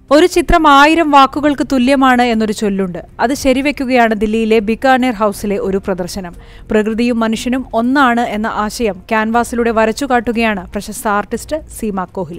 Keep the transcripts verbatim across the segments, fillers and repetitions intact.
ഒരു ചിത്രം ആയിരം വാക്കുകൾക്ക് തുല്യമാണ് എന്നൊരു ചൊല്ലുണ്ട്. അത് ശരിവെക്കുകയാണ് ദില്ലിയിലെ ബിക്കാനേർ ഹൌസിലെ ഒരു പ്രദർശനം. പ്രകൃതിയും മനുഷ്യനും ഒന്നാണ് എന്ന ആശയം ക്യാൻവാസിലൂടെ വരച്ചുകാട്ടുകയാണ് പ്രശസ്ത artist Seema Kohli.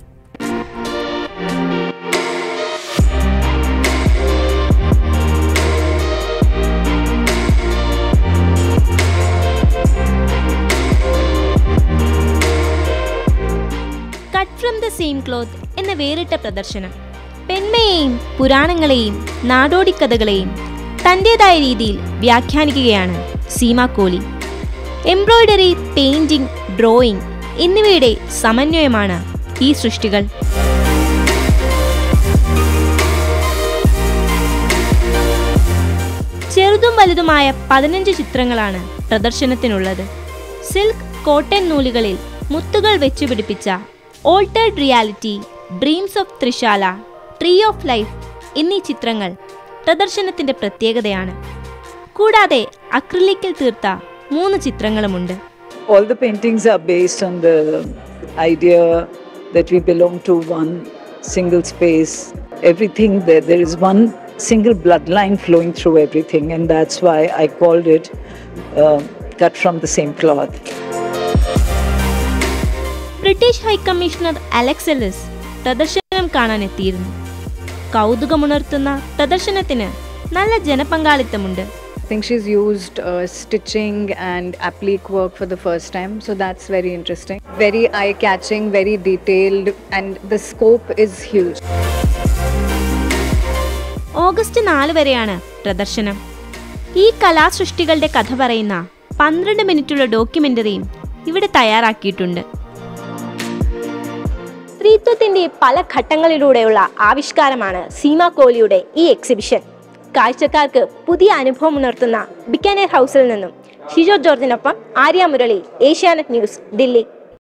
Cut from the same cloth എന്ന വേറിട്ട പ്രദർശനം പെൺമയെയും പുരാണങ്ങളെയും നാടോടിക്കഥകളെയും തൻ്റെതായ രീതിയിൽ വ്യാഖ്യാനിക്കുകയാണ് Seema Kohli. Embroidery, painting, drawing എന്നിവയുടെ സമന്വയമാണ് ഈ സൃഷ്ടികൾ. ചെറുതും വലുതുമായ പതിനഞ്ച് ചിത്രങ്ങളാണ് പ്രദർശനത്തിനുള്ളത്. സിൽക്ക്, കോട്ടൺ നൂലുകളിൽ മുത്തുകൾ വെച്ചുപിടിപ്പിച്ച altered reality, dreams of Trishala, tree of life എന്നീ ചിത്രങ്ങൾ പ്രദർശനത്തിന്റെ പ്രത്യേകതയാണ്. കൂടാതെ അക്രിലിക്കിൽ തീർത്ത മൂന്ന് ചിത്രങ്ങളുമുണ്ട്. All the paintings are based on the idea that we belong to one single space. Everything there, there is one single bloodline flowing through everything, and that's why I called it uh, cut from the same cloth. British high commissioner Alex Ellis പ്രദർശനം കാണാനെത്തിയിരുന്നു. കൗതുകമുണർത്തുന്ന പ്രദർശനത്തിന് നല്ല ജനപങ്കാളിത്തമുണ്ട്. I think she's used uh, stitching and applique work for the first time, so that's very interesting. Very eye-catching, very detailed, and the scope is huge. August നാല് വരെയാണ് പ്രദർശനം. ഈ കലാസൃഷ്ടികളുടെ കഥ പറയുന്ന പന്ത്രണ്ട് മിനിറ്റുള്ള ഡോക്യുമെന്ററിയും ഇവിടെ തയ്യാറാക്കിയിട്ടുണ്ട്. സ്ത്രീത്വത്തിന്റെ പല ഘട്ടങ്ങളിലൂടെയുള്ള ആവിഷ്കാരമാണ് സീമ കോഹ്ലിയുടെ ഈ എക്സിബിഷൻ. കാഴ്ചക്കാർക്ക് പുതിയ അനുഭവം ഉണർത്തുന്ന ബിക്കാനേർ ഹൗസിൽ നിന്നും ഷിജോ ജോർജിനൊപ്പം ആര്യ മുരളി, ഏഷ്യാനെറ്റ് ന്യൂസ്, ദില്ലി.